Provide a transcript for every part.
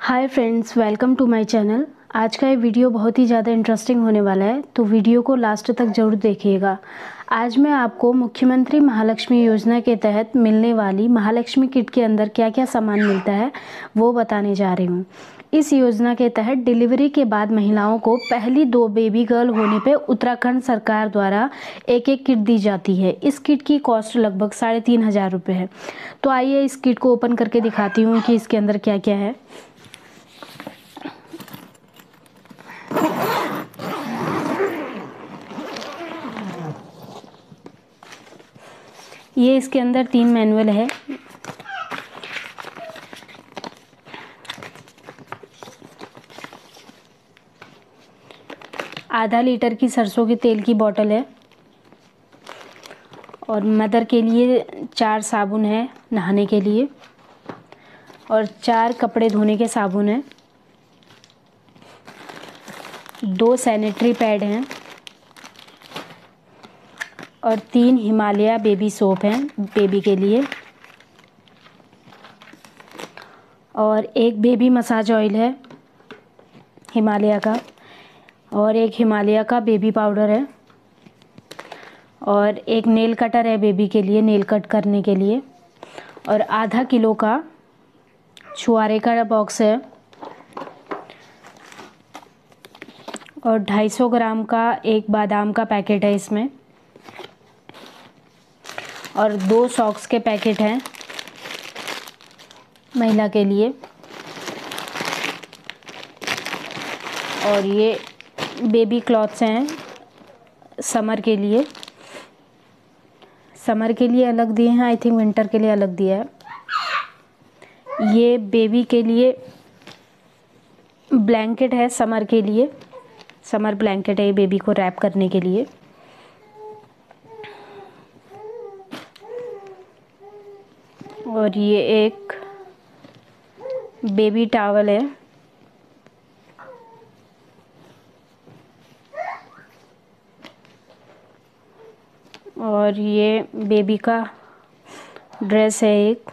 Hi friends, welcome to my channel. आज का ये वीडियो बहुत ही ज़्यादा इंटरेस्टिंग होने वाला है, तो वीडियो को लास्ट तक ज़रूर देखिएगा। आज मैं आपको मुख्यमंत्री महालक्ष्मी योजना के तहत मिलने वाली महालक्ष्मी किट के अंदर क्या क्या सामान मिलता है वो बताने जा रही हूँ। इस योजना के तहत डिलीवरी के बाद महिलाओं को पहली 2 बेबी गर्ल होने पे उत्तराखंड सरकार द्वारा एक किट दी जाती है। इस किट की कॉस्ट लगभग 3,500 रुपये है। तो आइए इस किट को ओपन करके दिखाती हूँ कि इसके अंदर क्या क्या है। ये इसके अंदर 3 मैनुअल है। आधा लीटर की सरसों के तेल की बोतल है और मदर के लिए 4 साबुन है नहाने के लिए और 4 कपड़े धोने के साबुन है, 2 सैनिटरी पैड हैं और 3 हिमालय बेबी सोप हैं बेबी के लिए और एक बेबी मसाज ऑयल है हिमालय का और एक हिमालय का बेबी पाउडर है और एक नेल कटर है बेबी के लिए नेल कट करने के लिए और आधा किलो का छुआरे का बॉक्स है और 250 ग्राम का एक बादाम का पैकेट है इसमें और 2 सॉक्स के पैकेट हैं महिला के लिए और ये बेबी क्लॉथ्स हैं समर के लिए अलग दिए हैं, आई थिंक विंटर के लिए अलग दिया है। ये बेबी के लिए ब्लैंकेट है, समर के लिए समर ब्लैंकेट है ये बेबी को रैप करने के लिए। और ये एक बेबी टॉवल है और ये बेबी का ड्रेस है एक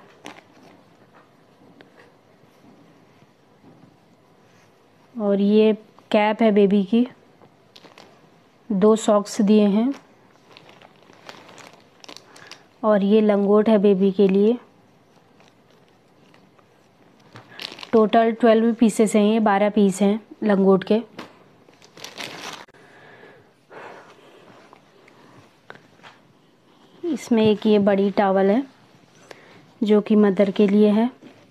और ये कैप है बेबी की, 2 सॉक्स दिए हैं और ये लंगोट है बेबी के लिए। टोटल 12 पीसेस हैं, ये 12 पीस हैं लंगोट के। इसमें एक ये बड़ी टॉवल है जो कि मदर के लिए है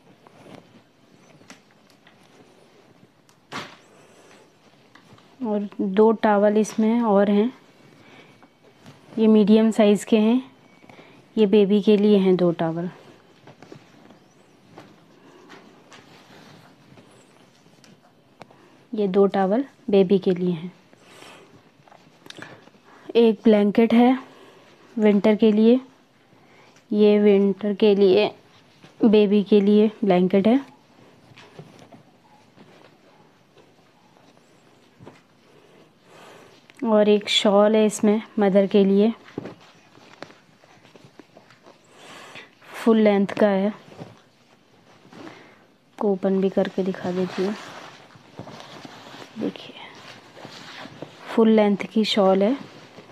और 2 टॉवल इसमें और हैं, ये मीडियम साइज़ के हैं, ये बेबी के लिए हैं 2 टॉवल। ये 2 टॉवल बेबी के लिए हैं। एक ब्लैंकेट है विंटर के लिए, ये विंटर के लिए बेबी के लिए ब्लैंकेट है और एक शॉल है इसमें मदर के लिए, फुल लेंथ का है, को ओपन भी करके दिखा देती हूँ। देखिए फुल लेंथ की शॉल है।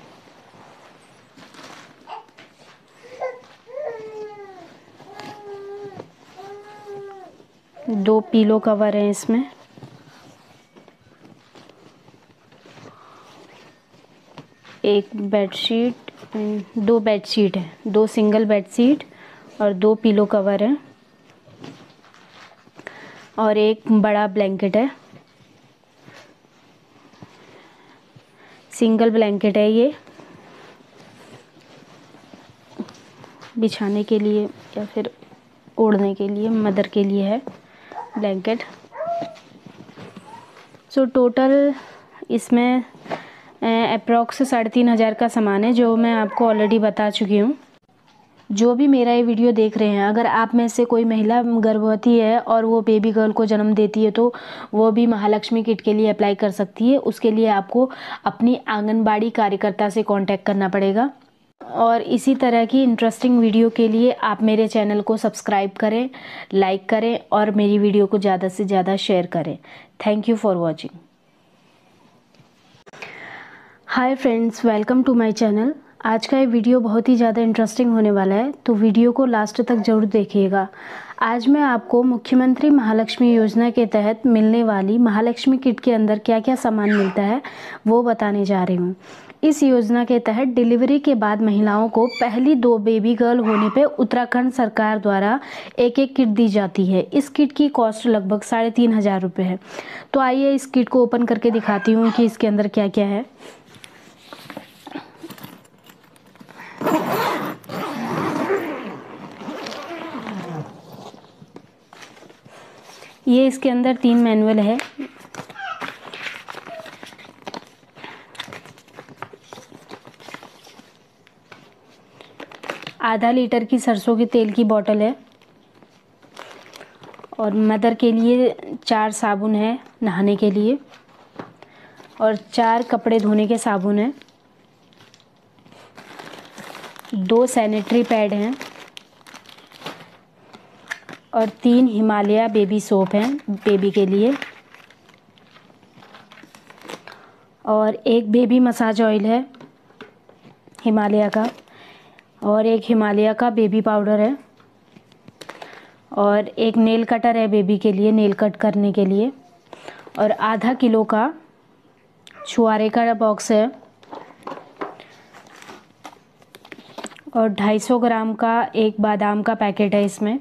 दो पीलो कवर हैं इसमें, एक बेडशीट, 2 बेडशीट है, 2 सिंगल बेडशीट और 2 पीलो कवर हैं और एक बड़ा ब्लैंकेट है, सिंगल ब्लैंकेट है ये बिछाने के लिए या फिर ओढ़ने के लिए, मदर के लिए है ब्लैंकेट। सो टोटल इसमें अप्रॉक्स 3,500 का सामान है जो मैं आपको ऑलरेडी बता चुकी हूँ। जो भी मेरा ये वीडियो देख रहे हैं, अगर आप में से कोई महिला गर्भवती है और वो बेबी गर्ल को जन्म देती है तो वो भी महालक्ष्मी किट के लिए अप्लाई कर सकती है। उसके लिए आपको अपनी आंगनबाड़ी कार्यकर्ता से कांटेक्ट करना पड़ेगा। और इसी तरह की इंटरेस्टिंग वीडियो के लिए आप मेरे चैनल को सब्सक्राइब करें, लाइक करें और मेरी वीडियो को ज़्यादा से ज़्यादा शेयर करें। Thank you for watching. Hi friends, welcome to my channel. आज का ये वीडियो बहुत ही ज़्यादा इंटरेस्टिंग होने वाला है, तो वीडियो को लास्ट तक ज़रूर देखिएगा। आज मैं आपको मुख्यमंत्री महालक्ष्मी योजना के तहत मिलने वाली महालक्ष्मी किट के अंदर क्या क्या सामान मिलता है वो बताने जा रही हूँ। इस योजना के तहत डिलीवरी के बाद महिलाओं को पहली 2 बेबी गर्ल होने पे उत्तराखंड सरकार द्वारा एक किट दी जाती है। इस किट की कॉस्ट लगभग 3,500 रुपये है। तो आइए इस किट को ओपन करके दिखाती हूँ कि इसके अंदर क्या क्या है। ये इसके अंदर 3 मैनुअल है। आधा लीटर की सरसों के तेल की बोतल है और मदर के लिए 4 साबुन है नहाने के लिए और 4 कपड़े धोने के साबुन हैं, 2 सैनिटरी पैड हैं और 3 हिमालय बेबी सोप हैं बेबी के लिए और एक बेबी मसाज ऑयल है हिमालय का और एक हिमालय का बेबी पाउडर है और एक नेल कटर है बेबी के लिए, नेल कट करने के लिए, और आधा किलो का छुआरे का बॉक्स है और 250 ग्राम का एक बादाम का पैकेट है इसमें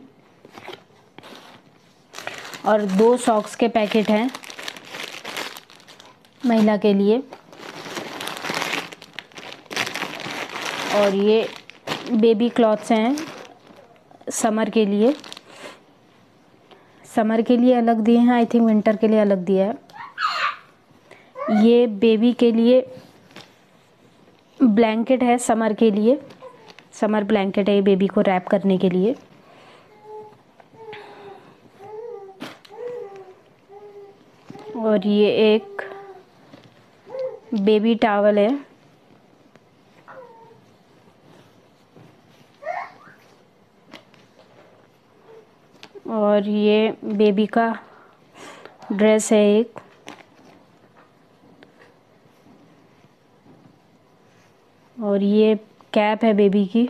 और 2 सॉक्स के पैकेट हैं महिला के लिए और ये बेबी क्लॉथ्स हैं समर के लिए। समर के लिए अलग दिए हैं, आई थिंक विंटर के लिए अलग दिया है। ये बेबी के लिए ब्लैंकेट है, समर के लिए समर ब्लैंकेट है ये बेबी को रैप करने के लिए। और ये एक बेबी टॉवल है और ये बेबी का ड्रेस है एक और ये कैप है बेबी की,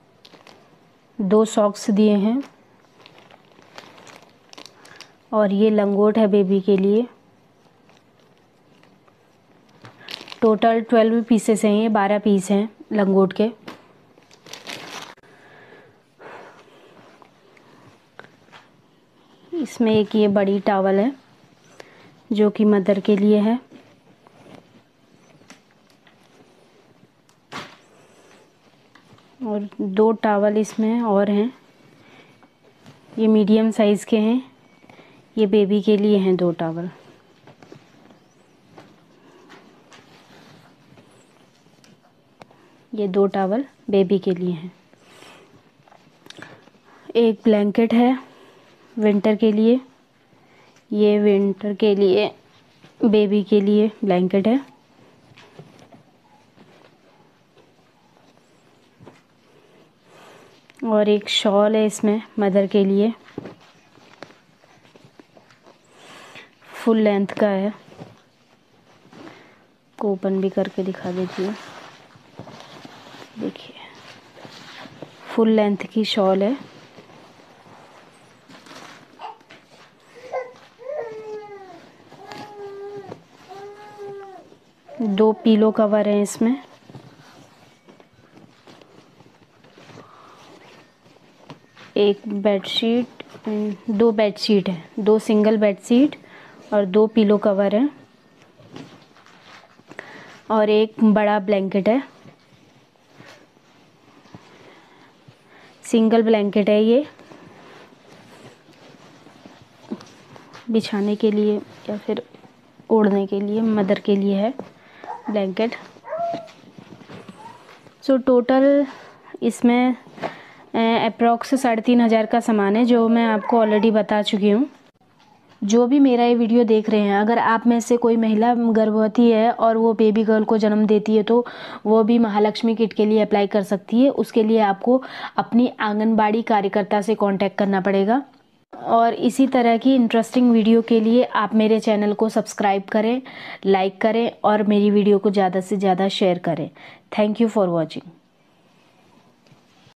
2 सॉक्स दिए हैं और ये लंगोट है बेबी के लिए। टोटल 12 पीसेस हैं, ये 12 पीस हैं लंगोट के। इसमें एक ये बड़ी टॉवल है जो कि मदर के लिए है और 2 टॉवल इसमें और हैं, ये मीडियम साइज़ के हैं, ये बेबी के लिए हैं 2 टॉवल। ये 2 टॉवल बेबी के लिए हैं। एक ब्लैंकेट है विंटर के लिए, ये विंटर के लिए बेबी के लिए ब्लैंकेट है और एक शॉल है इसमें मदर के लिए, फुल लेंथ का है, को ओपन भी करके दिखा देती हूँ। देखिए फुल लेंथ की शॉल है। दो पीलो कवर हैं इसमें, एक बेडशीट, 2 बेडशीट है, 2 सिंगल बेडशीट और 2 पीलो कवर हैं और एक बड़ा ब्लैंकेट है, सिंगल ब्लैंकेट है ये बिछाने के लिए या फिर ओढ़ने के लिए, मदर के लिए है ब्लैंकेट। सो टोटल इसमें अप्रॉक्स 3,500 का सामान है जो मैं आपको ऑलरेडी बता चुकी हूँ। जो भी मेरा ये वीडियो देख रहे हैं, अगर आप में से कोई महिला गर्भवती है और वो बेबी गर्ल को जन्म देती है तो वो भी महालक्ष्मी किट के लिए अप्लाई कर सकती है। उसके लिए आपको अपनी आंगनबाड़ी कार्यकर्ता से कांटेक्ट करना पड़ेगा। और इसी तरह की इंटरेस्टिंग वीडियो के लिए आप मेरे चैनल को सब्सक्राइब करें, लाइक करें और मेरी वीडियो को ज़्यादा से ज़्यादा शेयर करें। Thank you for watching.